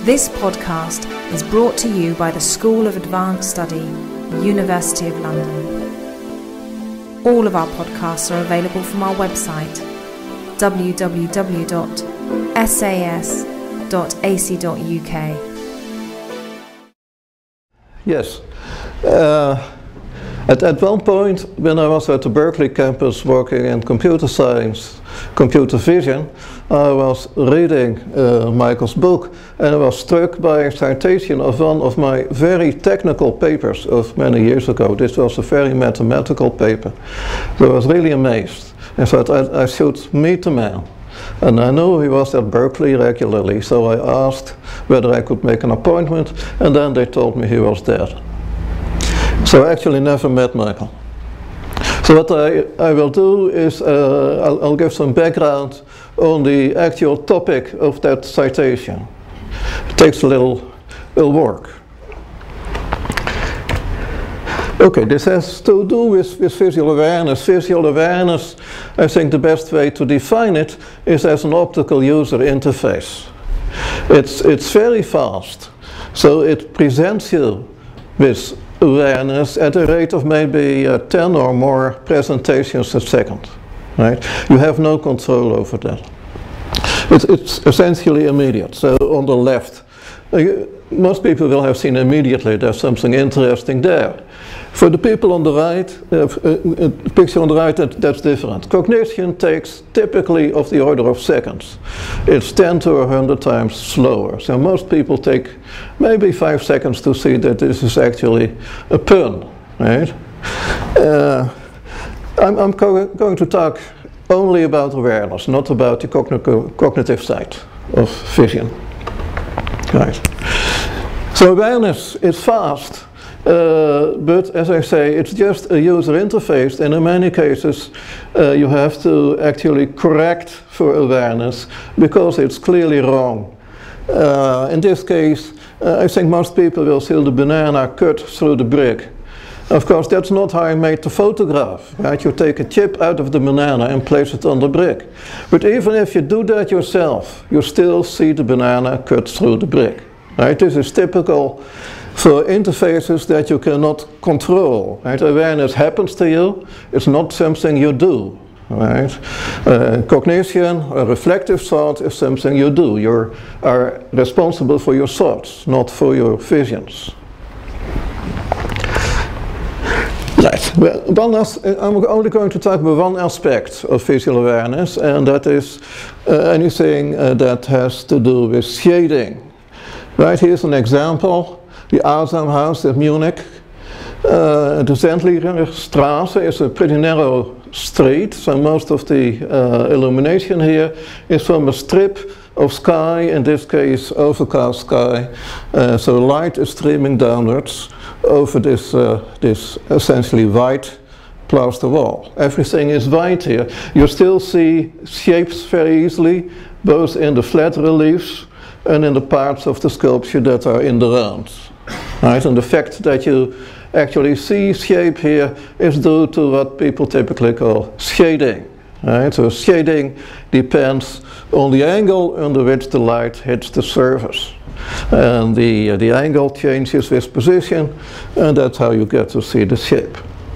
This podcast is brought to you by the School of Advanced Study, University of London. All of our podcasts are available from our website, www.sas.ac.uk. Yes. At one point, when I was at the Berkeley campus working in computer science, computer vision, I was reading Michael's book, and I was struck by a citation of one of my very technical papers of many years ago. This was a very mathematical paper. So I was really amazed. I thought I should meet the man. And I knew he was at Berkeley regularly, so I asked whether I could make an appointment, and then they told me he was dead. So I actually never met Michael. So what I will do is I'll give some background on the actual topic of that citation. It takes a little work. Okay, this has to do with visual awareness. Visual awareness, I think the best way to define it is as an optical user interface. It's very fast, so it presents you with awareness at a rate of maybe 10 or more presentations a second, right? You have no control over that. It's essentially immediate. So on the left, most people will have seen immediately there's something interesting there. For the people on the right, picture on the right, that's different. Cognition takes typically of the order of seconds. It's 10 to 100 times slower. So most people take maybe 5 seconds to see that this is actually a pun, right? I'm going to talk only about awareness, not about the cognitive side of vision. Right. So awareness is fast. But as I say, it's just a user interface, and in many cases you have to actually correct for awareness because it's clearly wrong. In this case, I think most people will see the banana cut through the brick. Of course, that's not how I made the photograph, right? You take a chip out of the banana and place it on the brick. But even if you do that yourself, you still see the banana cut through the brick, right? This is typical for interfaces that you cannot control, right? Awareness happens to you, it's not something you do, right? Cognition or reflective thought is something you do. You are responsible for your thoughts, not for your visions. Right. Well, I'm only going to talk about one aspect of visual awareness, and that is anything that has to do with shading. Right, here's an example. The Asamhaus in Munich. The Sendlinger Straße is a pretty narrow street, so most of the illumination here is from a strip of sky, in this case overcast sky. So light is streaming downwards over this essentially white plaster wall. Everything is white here. You still see shapes very easily, both in the flat reliefs and in the parts of the sculpture that are in the round. Right? And the fact that you actually see shape here is due to what people typically call shading. Right? So shading depends on the angle under which the light hits the surface. And the angle changes with position, and that's how you get to see the shape.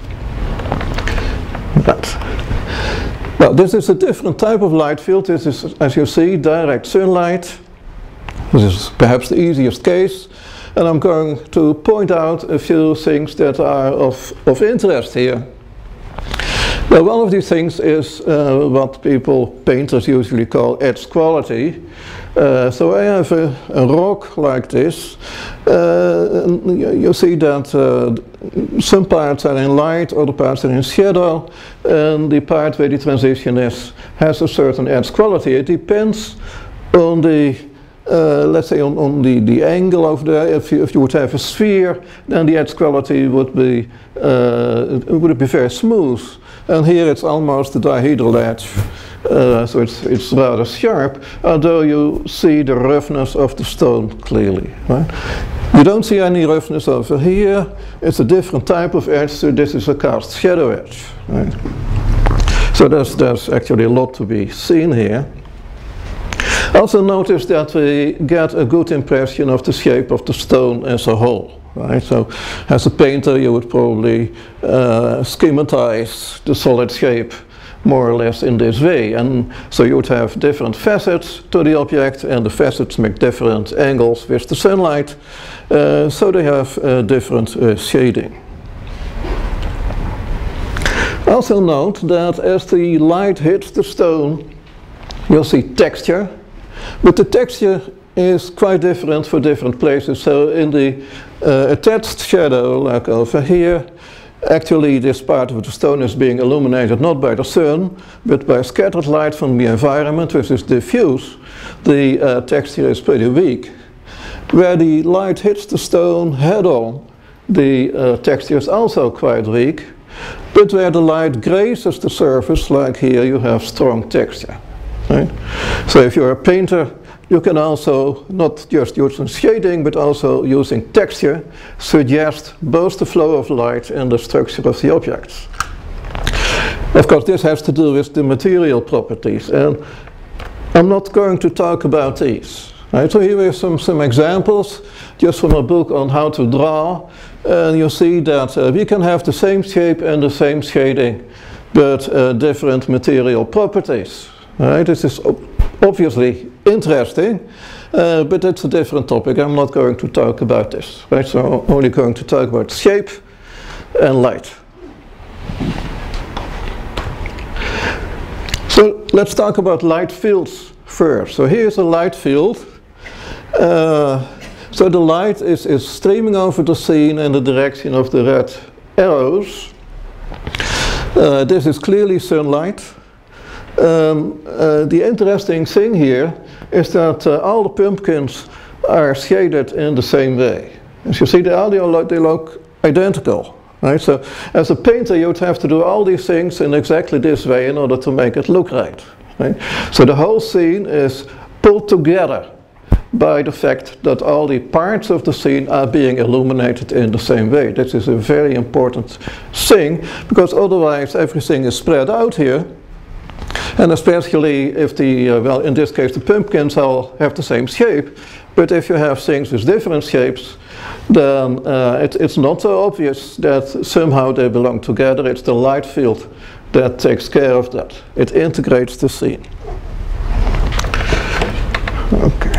But, well, this is a different type of light field. This is, as you see, direct sunlight. This is perhaps the easiest case. And I'm going to point out a few things that are of interest here. Now, one of these things is what painters usually call edge quality. So I have a rock like this. You see that some parts are in light, other parts are in shadow, and the part where the transition is has a certain edge quality. It depends on the let's say on the angle over there. If you would have a sphere, then the edge quality would be very smooth. And here it's almost a dihedral edge, so it's rather sharp, although you see the roughness of the stone clearly. Right? You don't see any roughness over here. It's a different type of edge, so this is a cast shadow edge. Right? So there's actually a lot to be seen here. Also notice that we get a good impression of the shape of the stone as a whole. Right? So as a painter you would probably schematize the solid shape more or less in this way, and so you would have different facets to the object, and the facets make different angles with the sunlight, so they have different shading. Also note that as the light hits the stone, you'll see texture, but the texture is quite different for different places. So in the attached shadow, like over here, actually this part of the stone is being illuminated not by the sun, but by scattered light from the environment, which is diffuse. The texture is pretty weak. Where the light hits the stone head-on, the texture is also quite weak, but where the light grazes the surface, like here, you have strong texture. Right? So if you're a painter, you can also, not just using shading, but also using texture, suggest both the flow of light and the structure of the objects. Of course, this has to do with the material properties, and I'm not going to talk about these. Right? So here are some examples, just from a book on how to draw, and you see that we can have the same shape and the same shading, but different material properties. Right? This is obviously interesting, but it's a different topic. I'm not going to talk about this. Right? So I'm only going to talk about shape and light. So let's talk about light fields first. So here's a light field. So the light is streaming over the scene in the direction of the red arrows. This is clearly sunlight. The interesting thing here is that all the pumpkins are shaded in the same way. As you see, they look identical. Right? So as a painter you would have to do all these things in exactly this way in order to make it look right. Right? So the whole scene is pulled together by the fact that all the parts of the scene are being illuminated in the same way. This is a very important thing, because otherwise everything is spread out here. And especially if well, in this case the pumpkins all have the same shape, but if you have things with different shapes, then it's not so obvious that somehow they belong together. It's the light field that takes care of that. It integrates the scene. Okay.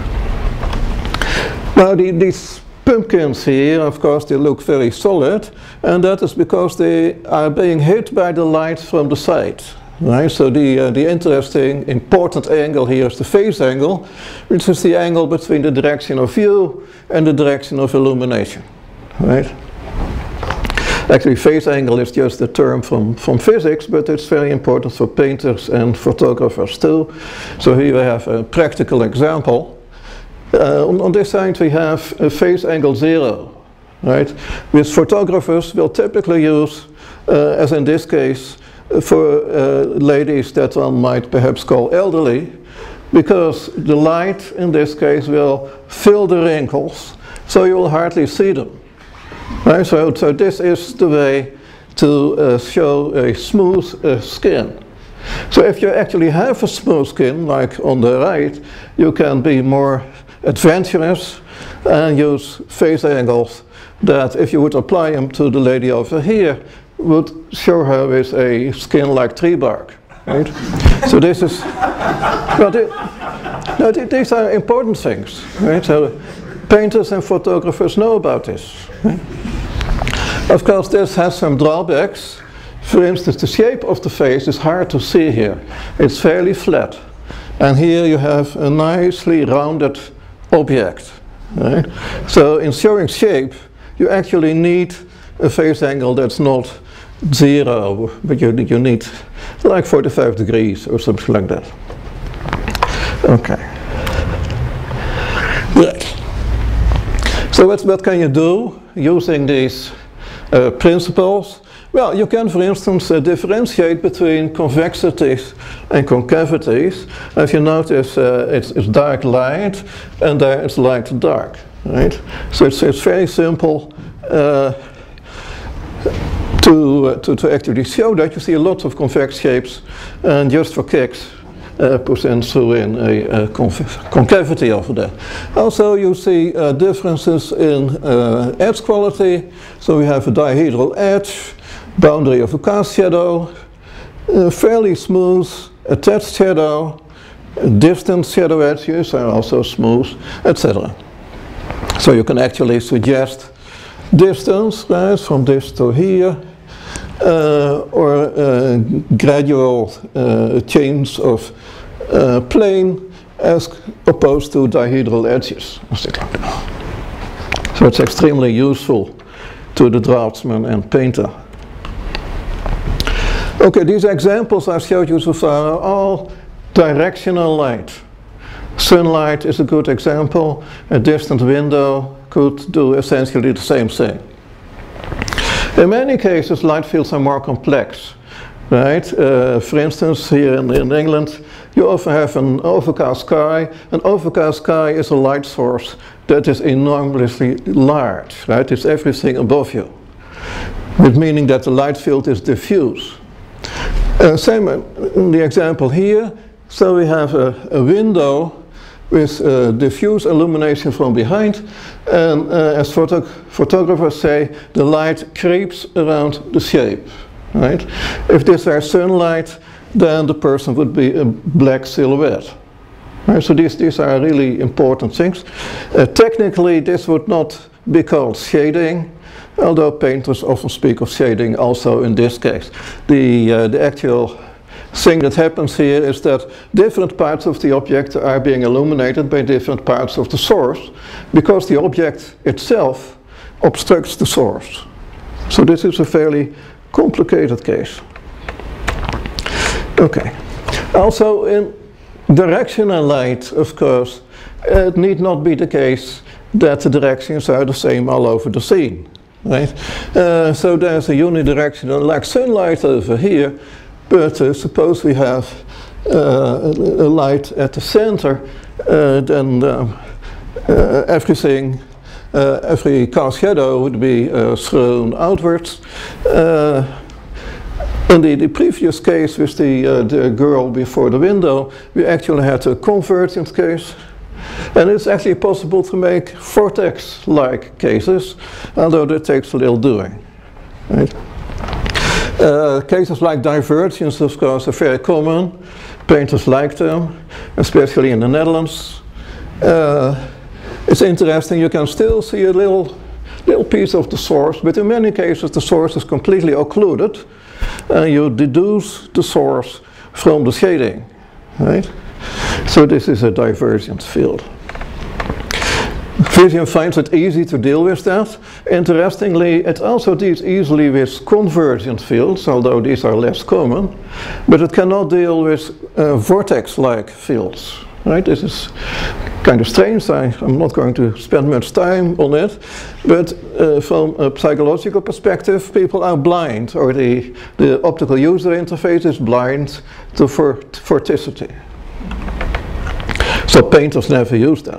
Now these pumpkins here, of course, they look very solid, and that is because they are being hit by the light from the side. Right, so the interesting, important angle here is the phase angle, which is the angle between the direction of view and the direction of illumination. Right? Actually, phase angle is just a term from physics, but it's very important for painters and photographers too. So here we have a practical example. On this side we have a phase angle 0. Right? Which photographers will typically use, as in this case, for ladies that one might perhaps call elderly, because the light in this case will fill the wrinkles, so you will hardly see them. Right? So this is the way to show a smooth skin. So if you actually have a smooth skin, like on the right, you can be more adventurous and use phase angles that, if you would apply them to the lady over here, would show her with a skin like tree bark. Right? So this is, well, these are important things. Right? So painters and photographers know about this. Right? Of course, this has some drawbacks. For instance, the shape of the face is hard to see here. It's fairly flat. And here you have a nicely rounded object. Right? So in showing shape, you actually need a phase angle that's not 0, but you need like 45 degrees or something like that. Okay. Right. So what can you do using these principles? Well, you can, for instance, differentiate between convexities and concavities. As you notice, it's dark light, and there it's light dark. Right? So it's very simple to actually show that. You see a lot of convex shapes, and just for kicks, presents through in a concavity over there. Also you see differences in edge quality. So we have a dihedral edge, boundary of a cast shadow, fairly smooth attached shadow, distant shadow edges are also smooth, etc. So you can actually suggest distance, right, from this to here, or gradual change of plane as opposed to dihedral edges. So it's extremely useful to the draftsman and painter. Okay, these examples I showed you so far are all directional light. Sunlight is a good example. A distant window could do essentially the same thing. In many cases, light fields are more complex, right? For instance, here in England, you often have an overcast sky. An overcast sky is a light source that is enormously large, right? It's everything above you, with meaning that the light field is diffuse. Same in the example here. So we have a window with diffuse illumination from behind, and as photographers say, the light creeps around the shape, right? If this were sunlight, then the person would be a black silhouette. Right? So these are really important things. Technically, this would not be called shading, although painters often speak of shading also in this case. The actual thing that happens here is that different parts of the object are being illuminated by different parts of the source, because the object itself obstructs the source. So this is a fairly complicated case. Okay. Also in directional light, of course, it need not be the case that the directions are the same all over the scene, right? So there's a unidirectional, like sunlight over here, but suppose we have a light at the center, then everything, every cast shadow would be thrown outwards. In the previous case with the girl before the window, we actually had a convergent case. And it's actually possible to make vortex-like cases, although that takes a little doing. Right? Cases like divergence, of course, are very common. Painters like them, especially in the Netherlands. It's interesting, you can still see a little piece of the source, but in many cases the source is completely occluded, and you deduce the source from the shading, right? So this is a divergent field. Vizien finds it easy to deal with that. Interestingly, it also deals easily with convergent fields, although these are less common, but it cannot deal with vortex-like fields. Right? This is kind of strange. I'm not going to spend much time on it, but from a psychological perspective, people are blind, or the optical user interface is blind to vorticity. So painters never use that.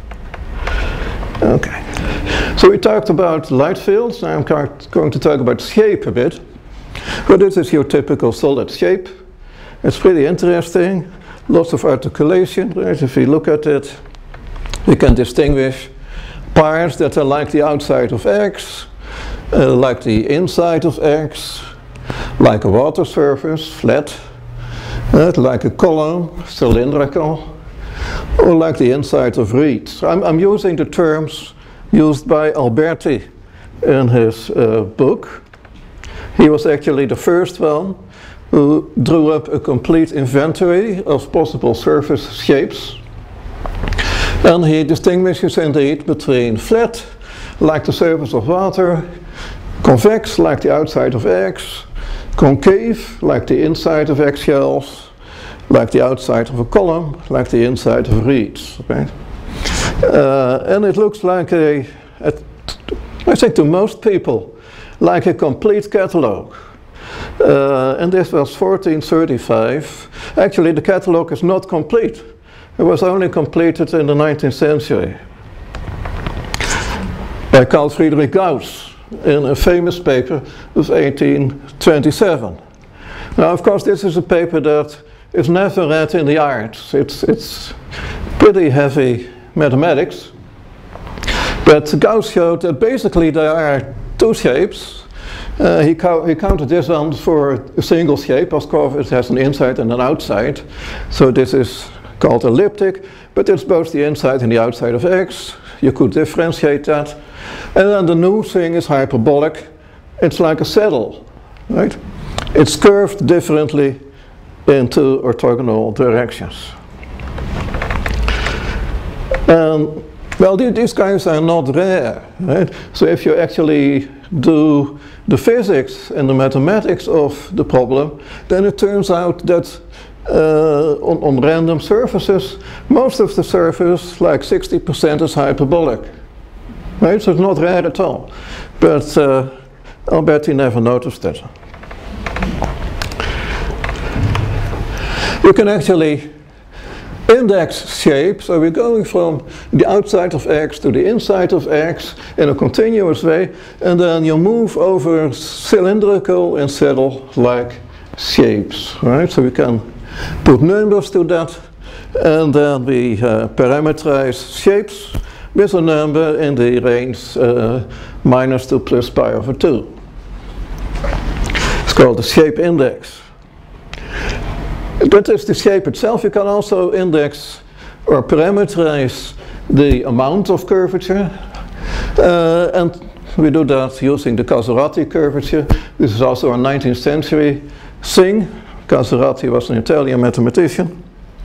Okay, so we talked about light fields. Now I'm going to talk about shape a bit. But this is your typical solid shape. It's pretty interesting. Lots of articulation, right? If you look at it, you can distinguish parts that are like the outside of X, like the inside of X, like a water surface, flat, like a column, cylindrical, or like the inside of reeds. So I'm using the terms used by Alberti in his book. He was actually the first one who drew up a complete inventory of possible surface shapes. And he distinguishes indeed between flat, like the surface of water, convex, like the outside of eggs, concave, like the inside of eggshells, like the outside of a column, like the inside of reeds. Okay? And it looks like I think to most people, like a complete catalogue. And this was 1435. Actually, the catalogue is not complete. It was only completed in the 19th century by Carl Friedrich Gauss in a famous paper of 1827. Now, of course, this is a paper that is never read in the arts. It's pretty heavy mathematics. But Gauss showed that basically there are two shapes. He counted this one for a single shape. Of course, it has an inside and an outside. So this is called elliptic, but it's both the inside and the outside of X. You could differentiate that. And then the new thing is hyperbolic. It's like a saddle, right? It's curved differently in two orthogonal directions. And well, these guys are not rare, right? So if you actually do the physics and the mathematics of the problem, then it turns out that on random surfaces, most of the surface, like 60%, is hyperbolic, right? So it's not rare at all. But Alberti never noticed that. You can actually index shape, so we're going from the outside of X to the inside of X in a continuous way, and then you move over cylindrical and saddle-like shapes, right? So we can put numbers to that, and then we parameterize shapes with a number in the range minus to plus pi over 2. It's called the shape index. That is the shape itself. You can also index or parameterize the amount of curvature, and we do that using the Casorati curvature. This is also a 19th century thing. Casorati was an Italian mathematician.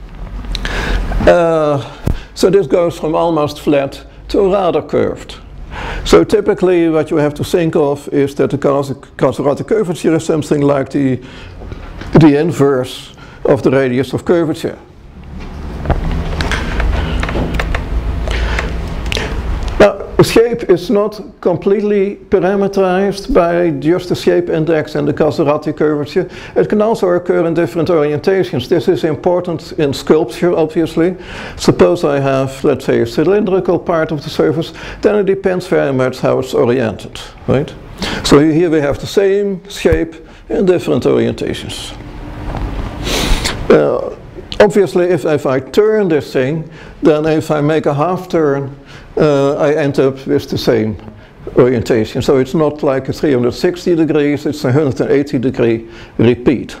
So this goes from almost flat to rather curved. So typically what you have to think of is that the Casorati curvature is something like the inverse of the radius of curvature. Now, the shape is not completely parameterized by just the shape index and the Casorati curvature. It can also occur in different orientations. This is important in sculpture, obviously. Suppose I have, let's say, a cylindrical part of the surface, then it depends very much how it's oriented, right? So here we have the same shape in different orientations. Obviously, if I turn this thing, then if I make a half turn, I end up with the same orientation. So it's not like a 360 degrees, it's a 180 degree repeat.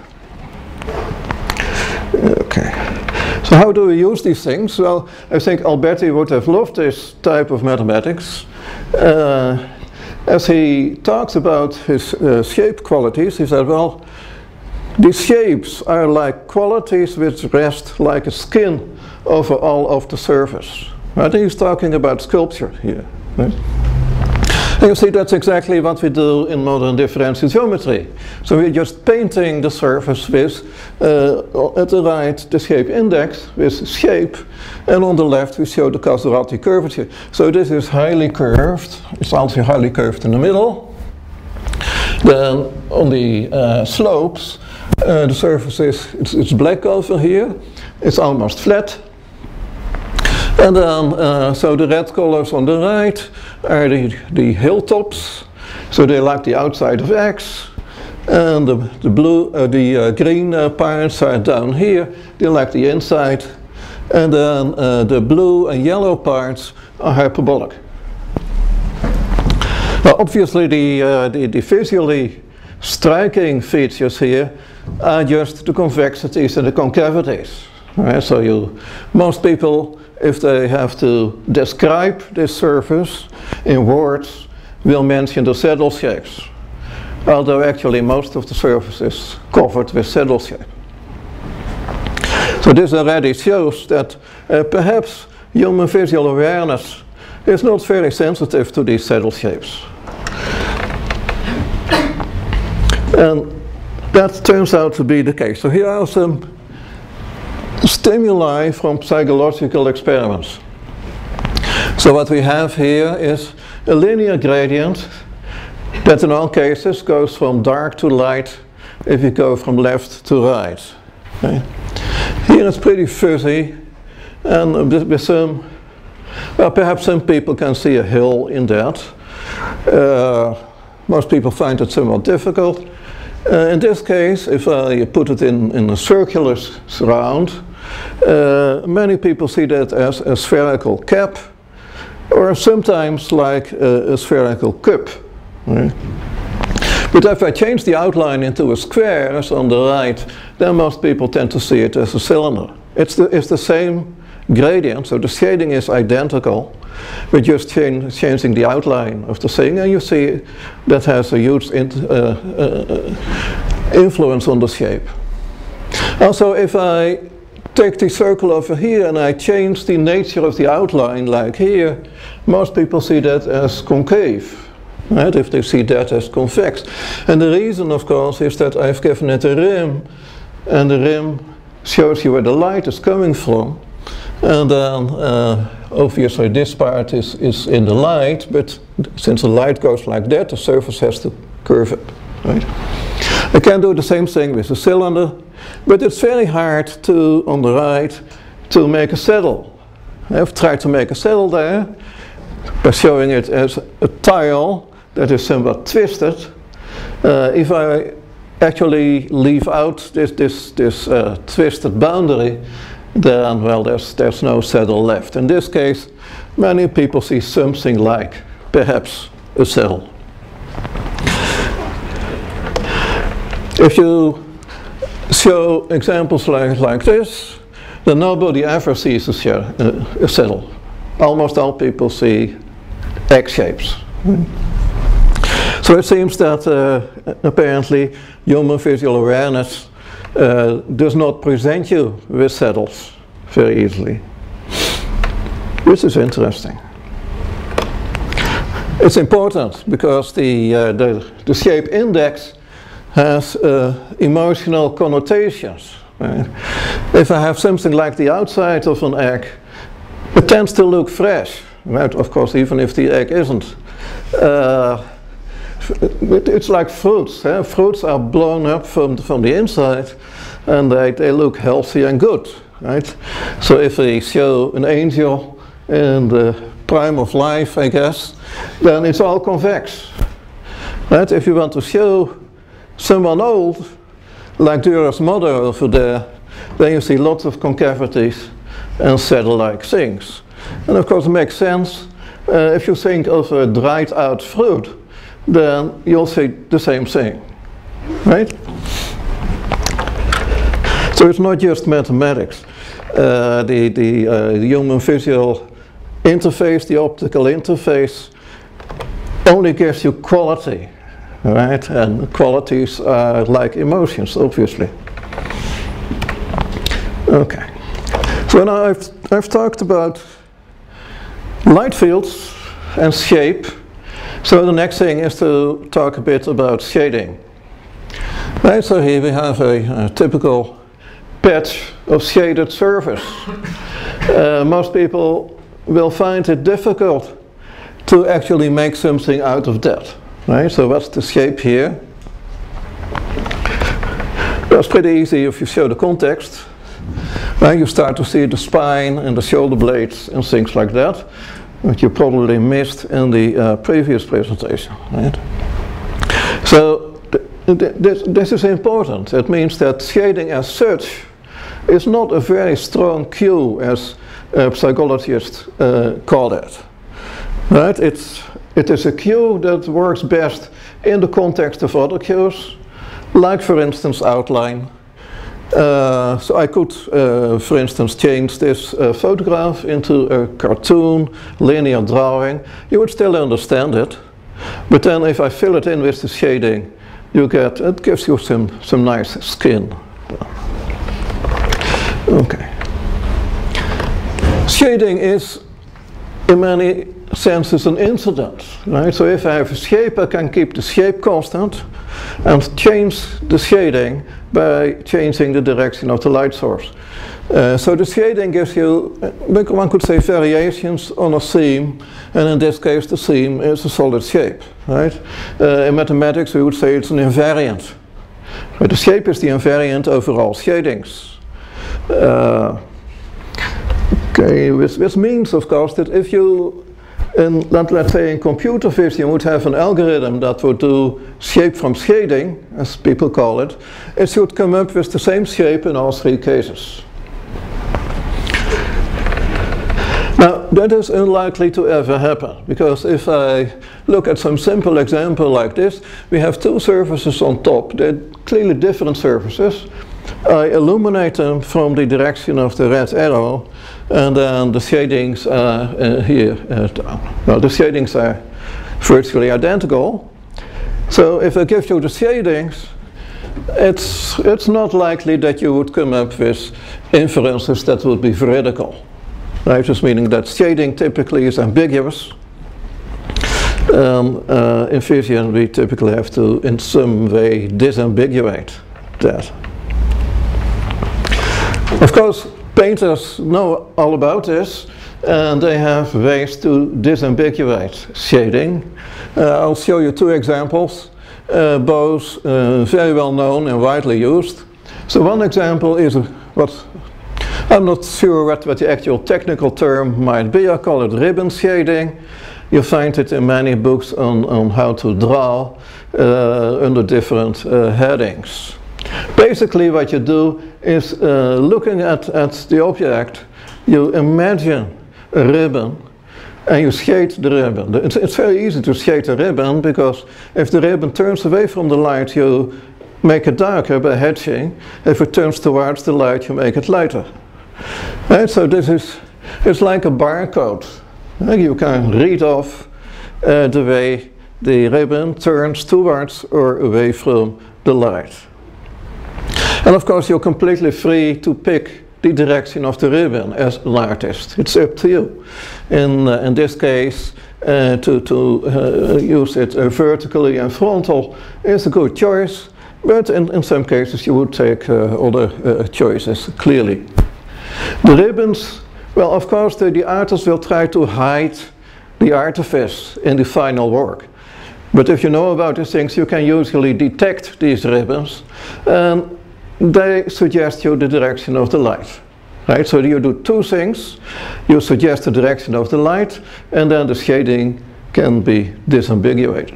Okay. So how do we use these things? Well, I think Alberti would have loved this type of mathematics. As he talks about his shape qualities, he said, well, these shapes are like qualities which rest like a skin over all of the surface. I think he's talking about sculpture here. Right? And you see that's exactly what we do in modern differential geometry. So we're just painting the surface with, at the right, the shape index with shape, and on the left we show the Casorati curvature. So this is highly curved. It's also highly curved in the middle. Then on the slopes, the surface it's black over here, it's almost flat. And then, so the red colors on the right are the hilltops, so they like the outside of X. And the green parts are down here, they like the inside. And then the blue and yellow parts are hyperbolic. Now obviously the visually striking features here are just the convexities and the concavities. Right? So most people, if they have to describe this surface in words, will mention the saddle shapes. Although actually most of the surface is covered with saddle shape. So this already shows that perhaps human visual awareness is not very sensitive to these saddle shapes. And that turns out to be the case. So here are some stimuli from psychological experiments. So what we have here is a linear gradient that in all cases goes from dark to light if you go from left to right. Okay. Here it's pretty fuzzy, and with some, well, perhaps some people can see a hill in that. Most people find it somewhat difficult. In this case, if I put it in a circular round, many people see that as a spherical cap, or sometimes like a spherical cup. Right? But if I change the outline into a square, as on the right, then most people tend to see it as a cylinder. It's the same gradient, so the shading is identical. We're just changing the outline of the thing, and you see that has a huge influence on the shape. Also, if I take the circle over here and I change the nature of the outline, like here, most people see that as concave. Right, if they see that as convex. And the reason, of course, is that I've given it a rim, and the rim shows you where the light is coming from. And then, obviously, this part is in the light, but since the light goes like that, the surface has to curve it. Right? I can do the same thing with a cylinder, but it's very hard to, on the right, to make a saddle. I've tried to make a saddle there by showing it as a tile that is somewhat twisted. If I actually leave out this twisted boundary, then, well, there's no saddle left. In this case, many people see something like, perhaps, a saddle. If you show examples like this, then nobody ever sees a saddle. Almost all people see egg shapes. So it seems that apparently human visual awareness does not present you with saddles very easily. This is interesting. It's important because the shape index has emotional connotations. Right? If I have something like the outside of an egg, it tends to look fresh. Right? Of course, even if the egg isn't. It's like fruits. Fruits are blown up from the inside, and they look healthy and good. Right? So if they show an angel in the prime of life, I guess, then it's all convex. Right? If you want to show someone old, like Dürer's mother over there, then you see lots of concavities and saddle-like things. And of course it makes sense. If you think of a dried out fruit, then you'll see the same thing, right? So it's not just mathematics. The human visual interface, the optical interface, only gives you quality, right? And qualities are like emotions, obviously. Okay. So now I've talked about light fields and shape. So the next thing is to talk a bit about shading. Right, so here we have a typical patch of shaded surface. Most people will find it difficult to actually make something out of that. Right, so what's the shape here? That's pretty easy if you show the context. Right, you start to see the spine and the shoulder blades and things like that, which you probably missed in the previous presentation. Right? So this is important. It means that shading as such is not a very strong cue, as psychologists call it. Right? It is a cue that works best in the context of other cues, like for instance outline. So I could, for instance, change this photograph into a cartoon, linear drawing. You would still understand it, but then if I fill it in with the shading, it gives you some nice skin. Okay. Shading is, in many senses, an incident, right? So if I have a shape, I can keep the shape constant and change the shading by changing the direction of the light source. So the shading gives you, one could say, variations on a theme, and in this case the theme is a solid shape. Right? In mathematics we would say it's an invariant. But the shape is the invariant over all shadings. Okay, which means, of course, that if you And let's say in computer vision you would have an algorithm that would do shape from shading, as people call it. It should come up with the same shape in all 3 cases. Now, that is unlikely to ever happen, because if I look at some simple example like this, we have 2 surfaces on top. They're clearly different surfaces. I illuminate them from the direction of the red arrow, and then the shadings are here. Well, the shadings are virtually identical. So if I give you the shadings, it's not likely that you would come up with inferences that would be veridical. Right, just meaning that shading typically is ambiguous. In vision we typically have to in some way disambiguate that. Of course, painters know all about this, and they have ways to disambiguate shading. I'll show you 2 examples, both very well known and widely used. So one example is what I'm not sure what the actual technical term might be. I call it ribbon shading. You find it in many books on how to draw under different headings. Basically what you do is looking at the object, you imagine a ribbon and you shade the ribbon. It's very easy to shade a ribbon, because if the ribbon turns away from the light you make it darker by hatching. If it turns towards the light you make it lighter. Right, so it's like a barcode. You can read off the way the ribbon turns towards or away from the light. And of course you're completely free to pick the direction of the ribbon as an artist. It's up to you. In this case, to use it vertically and frontal is a good choice, but in some cases you would take other choices, clearly. The ribbons, well, of course the artist will try to hide the artifice in the final work. But if you know about these things, you can usually detect these ribbons, and they suggest you the direction of the light. Right? So you do 2 things. You suggest the direction of the light, and then the shading can be disambiguated.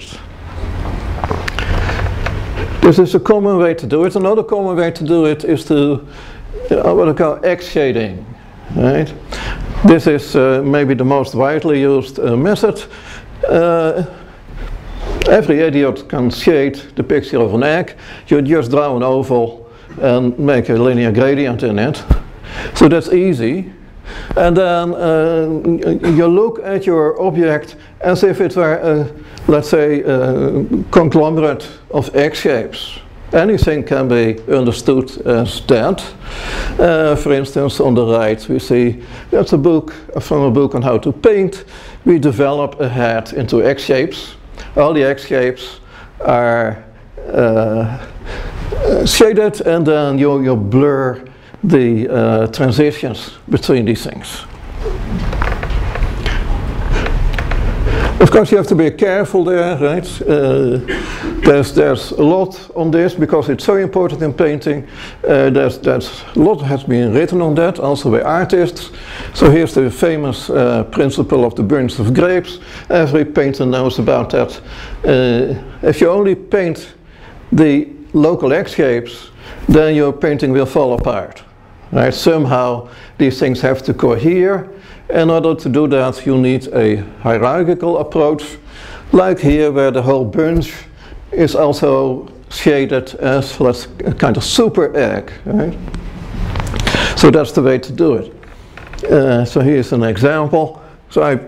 This is a common way to do it. Another common way to do it is to what I call X shading. Right? This is maybe the most widely used method. Every idiot can shade the picture of an egg. You just draw an oval and make a linear gradient in it. So that's easy. And then you look at your object as if it were, let's say, a conglomerate of egg shapes. Anything can be understood as that. For instance, on the right we see that's a book from a book on how to paint. We develop a head into egg shapes. All the egg shapes are shaded, and then you blur the transitions between these things. Of course you have to be careful there, right? There's a lot on this because it's so important in painting. There's a lot has been written on that, also by artists. So here's the famous principle of the bunch of grapes. Every painter knows about that. If you only paint the local egg shapes, then your painting will fall apart. Right? Somehow these things have to cohere. In order to do that, you need a hierarchical approach, like here where the whole bunch is also shaded as a kind of super egg. Right? So that's the way to do it. So here's an example. So I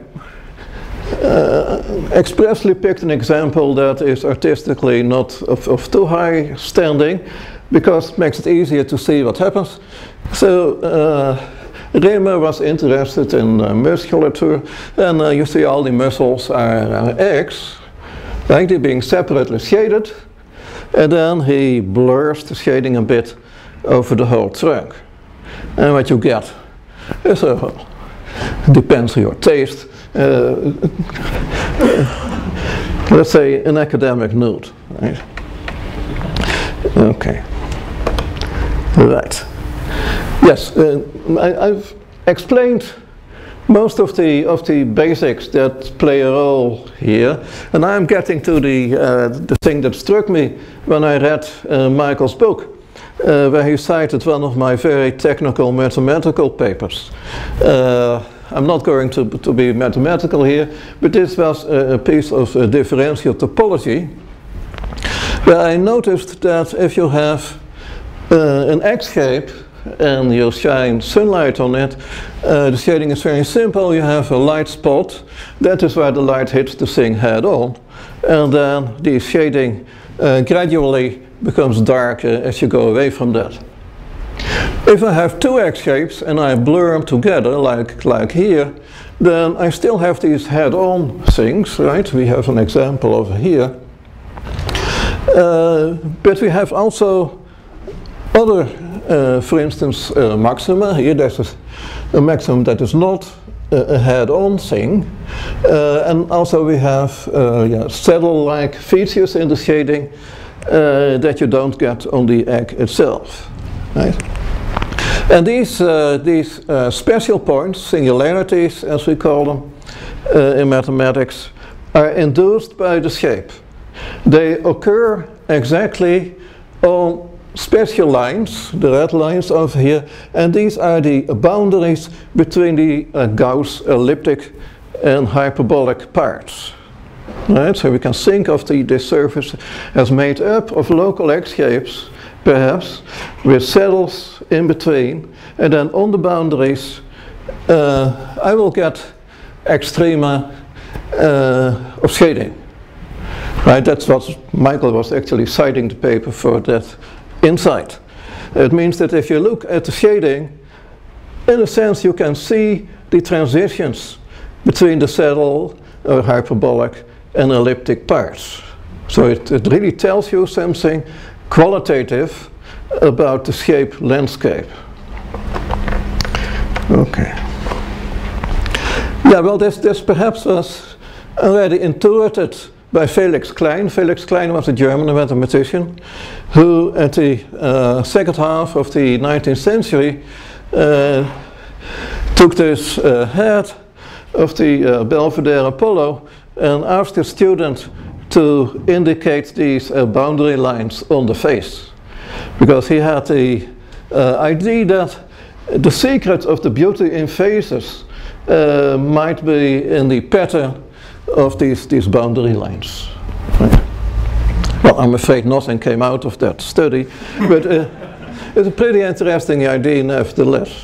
expressly picked an example that is artistically not of too high standing, because it makes it easier to see what happens. So Riemer was interested in musculature, and you see all the muscles are eggs, right? They're being separately shaded, and then he blurs the shading a bit over the whole trunk. And what you get is depends on your taste, let's say an academic nude, right? Okay. Right. Yes, I've explained most of the basics that play a role here. And I'm getting to the thing that struck me when I read Michael's book, where he cited one of my very technical mathematical papers. I'm not going to be mathematical here, but this was a piece of differential topology, where I noticed that if you have an X-shape and you shine sunlight on it, the shading is very simple. You have a light spot, that is where the light hits the thing head on, and then the shading gradually becomes darker as you go away from that. If I have two X-shapes and I blur them together, like here, then I still have these head-on things, right? We have an example over here. But we have also other, for instance, maxima. Here there's a maximum that is not a head-on thing. And also we have saddle-like features in the shading that you don't get on the egg itself, right? And these special points, singularities as we call them in mathematics, are induced by the shape. They occur exactly on special lines, the red lines over here, and these are the boundaries between the Gauss elliptic and hyperbolic parts. Right? So we can think of the surface as made up of local X-shapes, perhaps, with saddles in between, and then on the boundaries I will get extrema of shading. Right? That's what Michael was actually citing the paper for, that insight. It means that if you look at the shading, in a sense you can see the transitions between the saddle or hyperbolic and elliptic parts. So it really tells you something qualitative about the shape landscape. Okay. Yeah, well, this perhaps was already intuited by Felix Klein. Felix Klein was a German mathematician who, at the second half of the 19th century, took this head of the Belvedere Apollo and asked a student to indicate these boundary lines on the face, because he had the idea that the secret of the beauty in faces might be in the pattern of these boundary lines. Right. Well, I'm afraid nothing came out of that study, but it's a pretty interesting idea nevertheless.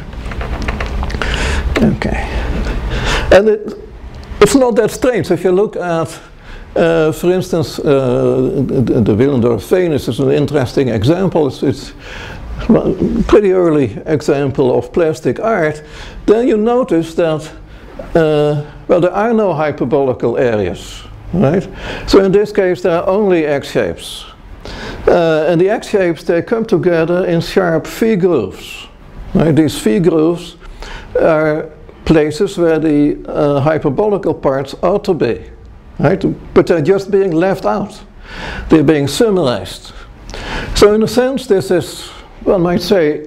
Okay. And it's not that strange. If you look at, for instance, the Willendorf Venus is an interesting example. It's a pretty early example of plastic art. Then you notice that, well, there are no hyperbolical areas, right? So in this case, there are only X-shapes. And the X-shapes, they come together in sharp V-grooves. Right? These V-grooves are places where the hyperbolical parts ought to be, right? But they're just being left out. They're being summarized. So in a sense, this is, one might say,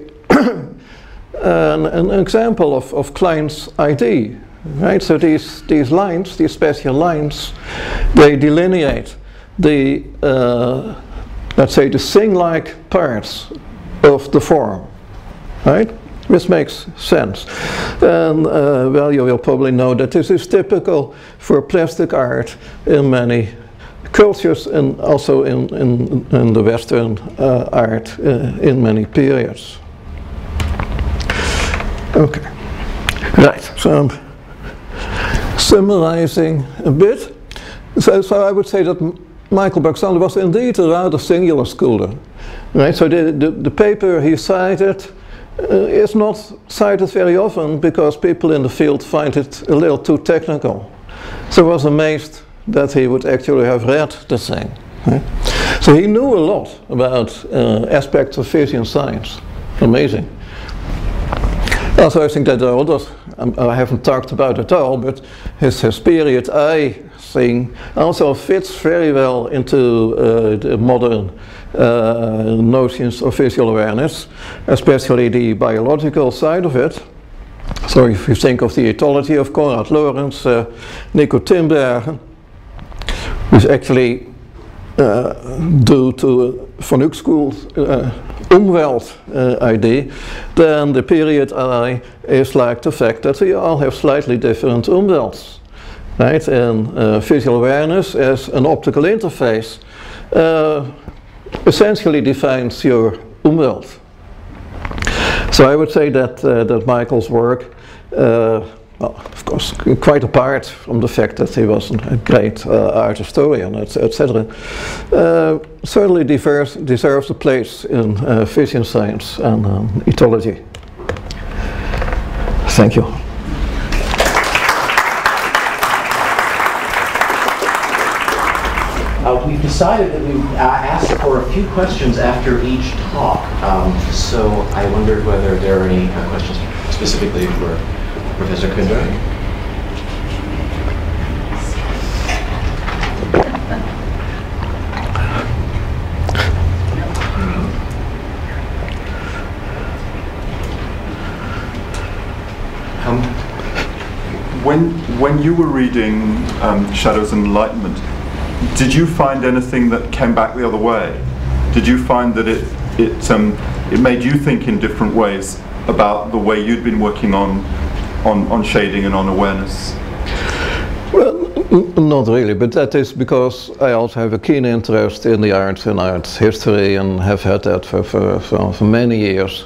an example of Klein's idea, right? So these lines, these special lines, they delineate the, let's say, the thing-like parts of the form, right? This makes sense. And well, you will probably know that this is typical for plastic art in many cultures and also in the Western art in many periods. Okay, right, so I'm summarizing a bit. So I would say that Michael Barksdale was indeed a rather singular scholar. Right? So the paper he cited is not cited very often because people in the field find it a little too technical. So I was amazed that he would actually have read the thing. Right? So he knew a lot about aspects of Bayesian science. Amazing. Also, I think that there are others I haven't talked about at all, but his period I thing also fits very well into the modern notions of visual awareness, especially the biological side of it. So if you think of the ethology of Konrad Lorenz, Nico Tinbergen, is actually due to Van Uck School Umwelt idea, then the period I is like the fact that we all have slightly different umwelts, right? And visual awareness as an optical interface essentially defines your umwelt. So I would say that that Michael's work, well, of course, quite apart from the fact that he was a great art historian, etc., certainly deserves a place in vision science and ethology. Thank you. We've decided that we ask for a few questions after each talk, so I wondered whether there are any questions specifically for Professor Kundra. When you were reading Shadows and Enlightenment, did you find anything that came back the other way? Did you find that it made you think in different ways about the way you'd been working on shading and on awareness? Well, not really, but that is because I also have a keen interest in the arts and art history, and have had that for many years.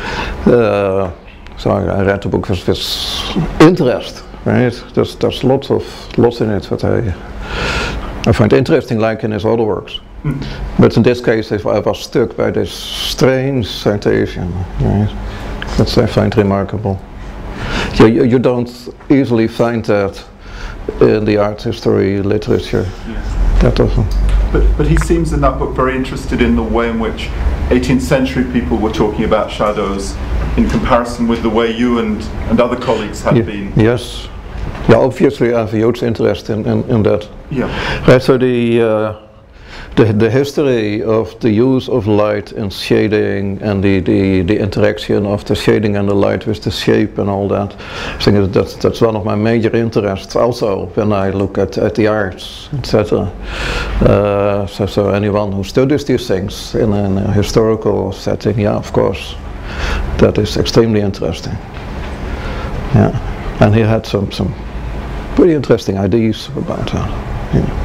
So I read the book with interest, right? There's lots in it that I find interesting, like in his other works. But in this case, I was stuck by this strange citation, right? That I find remarkable. So you don't easily find that in the art history literature. Yes. That often. But he seems in that book very interested in the way in which 18th century people were talking about shadows in comparison with the way you and other colleagues had been. Yes. Yeah, obviously I have a huge interest in that. Yeah. Right, so the history of the use of light and shading, and the interaction of the shading and the light with the shape and all that, I think that's one of my major interests also when I look at the arts, etc. So anyone who studies these things in a historical setting, yeah, of course, that is extremely interesting. Yeah, and he had some pretty interesting ideas about that. Yeah.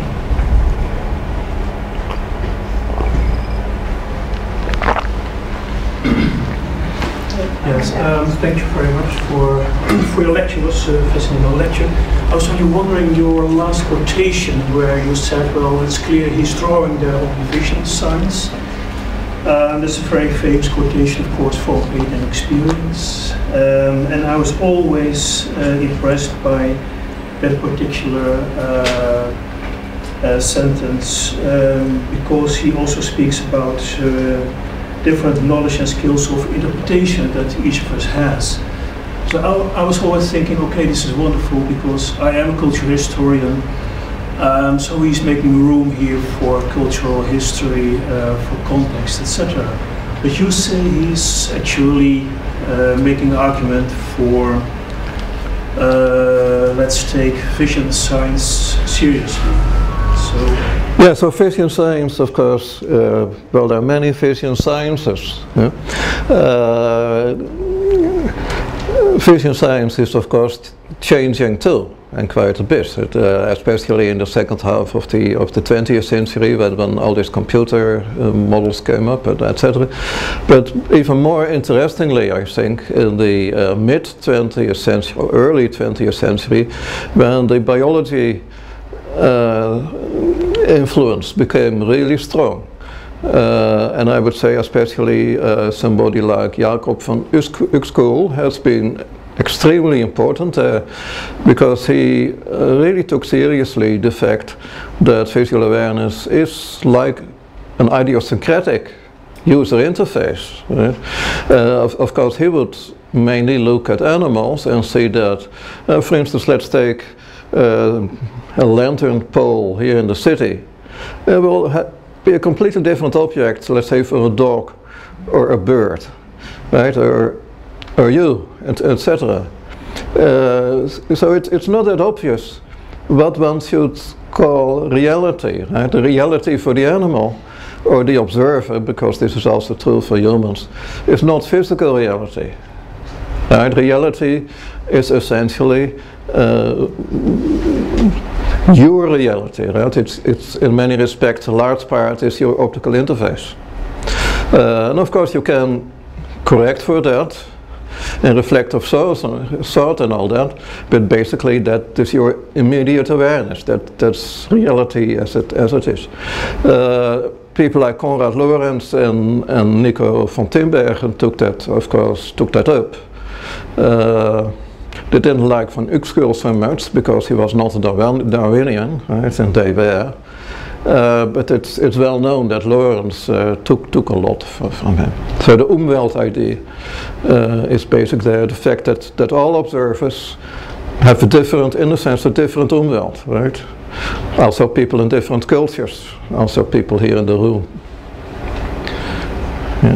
Yes, thank you very much for your lecture. It was a fascinating lecture. I was only wondering your last quotation where you said, well, it's clear he's drawing the vision science. That's a very famous quotation, of course, for pain and experience. And I was always impressed by that particular sentence because he also speaks about different knowledge and skills of interpretation that each of us has. So I was always thinking, okay, this is wonderful because I am a cultural historian, so he's making room here for cultural history, for context, etc. But you say he's actually making an argument for, let's take vision science seriously. Yeah, so vision science, of course, well, there are many vision sciences. Yeah? Vision science is, of course, changing too, and quite a bit, especially in the second half of the 20th century, when all these computer models came up, etc. But even more interestingly, I think, in the mid-20th century, or early 20th century, when the biology influence became really strong. And I would say especially somebody like Jacob van Uxkol has been extremely important because he really took seriously the fact that visual awareness is like an idiosyncratic user interface. Right? Of course, he would mainly look at animals and see that, for instance, let's take a lantern pole here in the city. It will be a completely different object, let's say, for a dog or a bird, right? Or or you, etc. So it's not that obvious what one should call reality, right? The reality for the animal or the observer, because this is also true for humans, is not physical reality. Right? Reality is essentially your reality, right? It's in many respects a large part is your optical interface. And of course you can correct for that and reflective thought and all that, but basically that is your immediate awareness. That's reality as it is. People like Konrad Lorenz and Nico van Tinbergen took that up. They didn't like Van Uxküll so much because he was not a Darwinian, right? And they were. But it's well known that Lorenz took a lot from him. So the Umwelt idea is basically the fact that all observers have a different Umwelt, right? Also people in different cultures, also people here in the room. Yeah.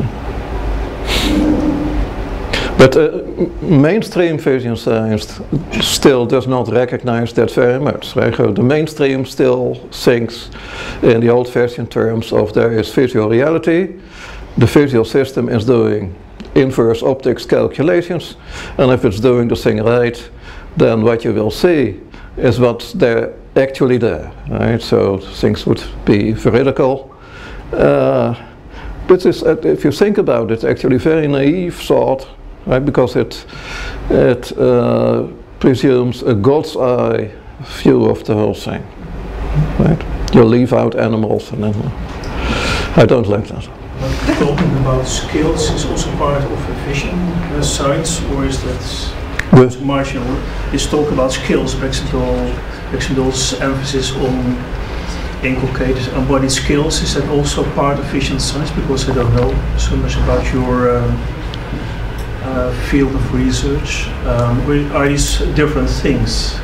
But mainstream vision science still does not recognize that very much. Right? The mainstream still thinks in the old-fashioned terms of there is visual reality, the visual system is doing inverse optics calculations, and if it's doing the thing right, then what you will see is what's there actually there. Right? So things would be veridical. But if you think about it, actually very naive thought. Right, because it presumes a God's eye view of the whole thing. Right? You leave out animals, and then I don't like that. Talking about skills is also part of vision science, or is that marginal? Is talk about skills, Baxendale's emphasis on inculcated embodied skills, is that also part of vision science? Because I don't know so much about your field of research. Are these different things?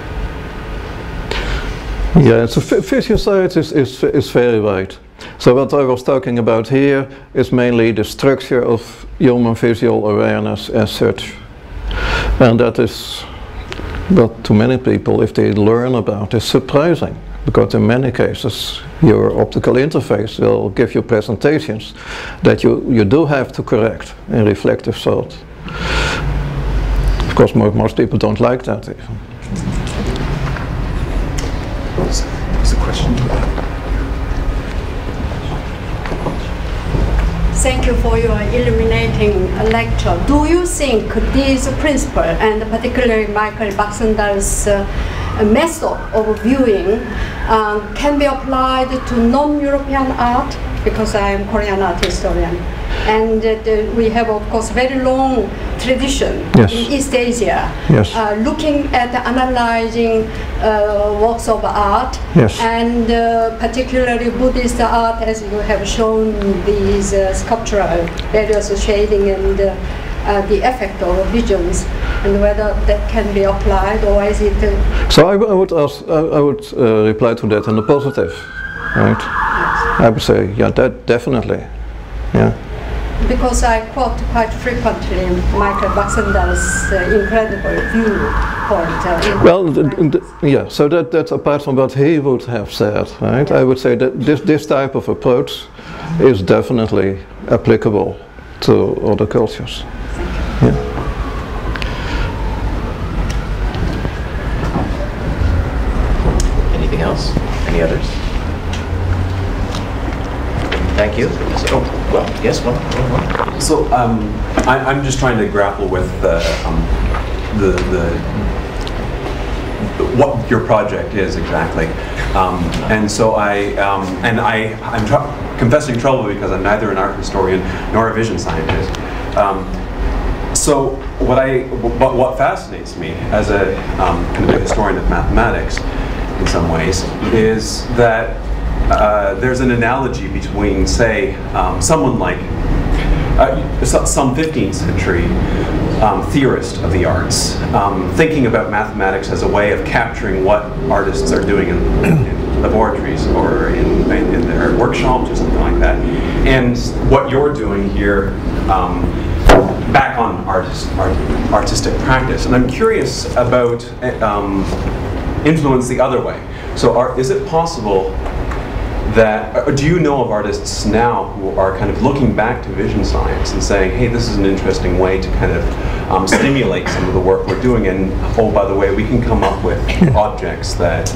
Yeah, so vision science is very wide. So what I was talking about here is mainly the structure of human visual awareness as such. And that is what to many people, if they learn about, is surprising. Because in many cases your optical interface will give you presentations that you do have to correct in reflective thought. Of course, most people don't like that even. What's the question? Thank you for your illuminating lecture. Do you think these principles, and particularly Michael Baxendale's method of viewing, can be applied to non-European art? Because I am Korean art historian. And we have, of course, very long tradition yes. in East Asia, yes. Looking at analyzing works of art, yes. and particularly Buddhist art, as you have shown these sculptural various shading and the effect of visions, and whether that can be applied, or is it? So I would reply to that in the positive, right? Yes. I would say, yeah, that definitely, yeah. Because I quote quite frequently Michael Baxendale's incredible viewpoint. Well, yeah, so that's apart from what he would have said, right? Yeah. I would say that this type of approach is definitely applicable to other cultures. Yeah. Anything else? Any others? Thank you. So, well, yes, one more. So I'm just trying to grapple with what your project is exactly, and so I'm confessing trouble because I'm neither an art historian nor a vision scientist. So what fascinates me as a kind of a historian of mathematics, in some ways, is that there's an analogy between, say, someone like some 15th century theorist of the arts, thinking about mathematics as a way of capturing what artists are doing in laboratories or in their workshops or something like that, and what you're doing here back on artistic practice. And I'm curious about influence the other way. So is it possible that, or do you know of artists now who are kind of looking back to vision science and saying, hey, this is an interesting way to kind of stimulate some of the work we're doing, and oh, by the way, we can come up with objects that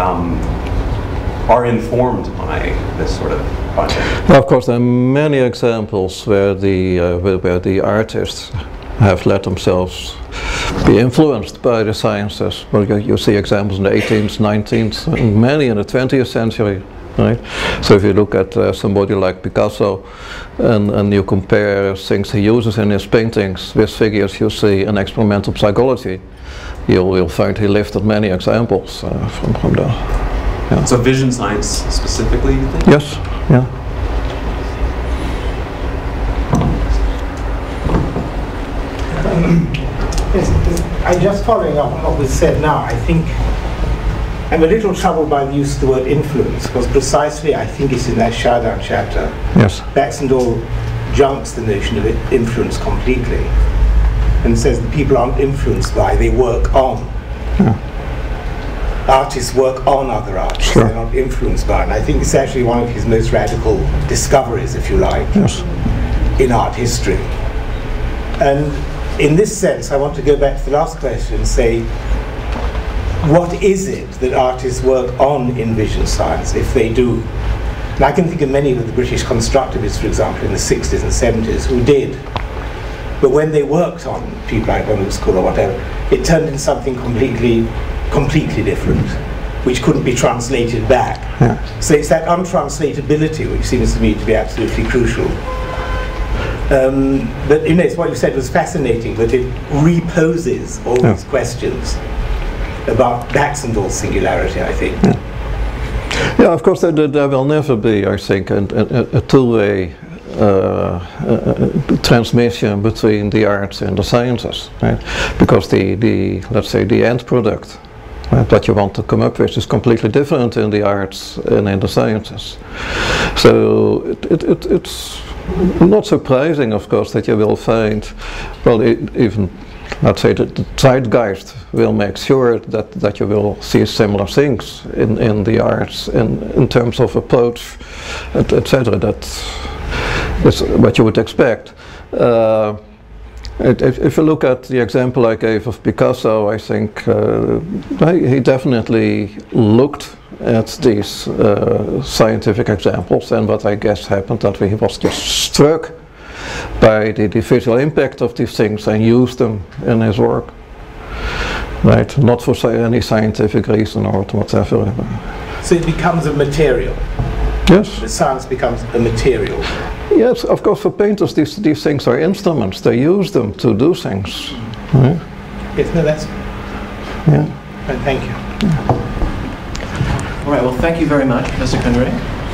are informed by this sort of project? Well, of course, there are many examples where the artists have let themselves be influenced by the sciences. Well, you see examples in the 18th, 19th, and many in the 20th century. Right? So if you look at somebody like Picasso and you compare things he uses in his paintings with figures you see in experimental psychology, you'll find he lifted many examples from there. Yeah. So vision science specifically, you think? Yes, yeah. I'm just following up on what was said now. I think I'm a little troubled by the use of the word influence, because precisely I think it's in that Chardin chapter. Yes. Baxendale junks the notion of influence completely and says that people aren't influenced by, they work on. Yeah. Artists work on other artists, sure. They're not influenced by. And I think it's actually one of his most radical discoveries, if you like, yes. in art history. And in this sense, I want to go back to the last question and say, what is it that artists work on in vision science, if they do? And I can think of many of the British constructivists, for example, in the 60s and 70s, who did. But when they worked on people like Bonham School or whatever, it turned into something completely different, which couldn't be translated back. Yeah. So it's that untranslatability which seems to me to be absolutely crucial. But what you said was fascinating, but it reposes all these questions about Baxendale's singularity, I think. Yeah, of course there will never be, I think, a two-way transmission between the arts and the sciences, right? Because let's say the end product that you want to come up with is completely different in the arts and in the sciences. So it's not surprising, of course, that you will find, well, even let's say that the zeitgeist will make sure that you will see similar things in the arts in terms of approach, etc. That is what you would expect. If you look at the example I gave of Picasso, I think he definitely looked at these scientific examples, and what I guess happened that he was just struck by the visual impact of these things and used them in his work. Right, not for any scientific reason or whatever. So it becomes a material. Yes. The science becomes a material. Yes, of course, for painters these things are instruments. They use them to do things. Right? Yes, no, that's... Yeah. Thank you. All right, well, thank you very much, Professor Conrad.